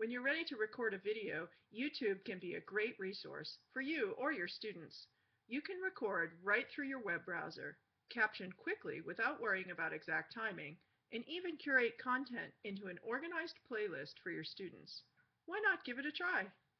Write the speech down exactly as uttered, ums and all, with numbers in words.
When you're ready to record a video, YouTube can be a great resource for you or your students. You can record right through your web browser, caption quickly without worrying about exact timing, and even curate content into an organized playlist for your students. Why not give it a try?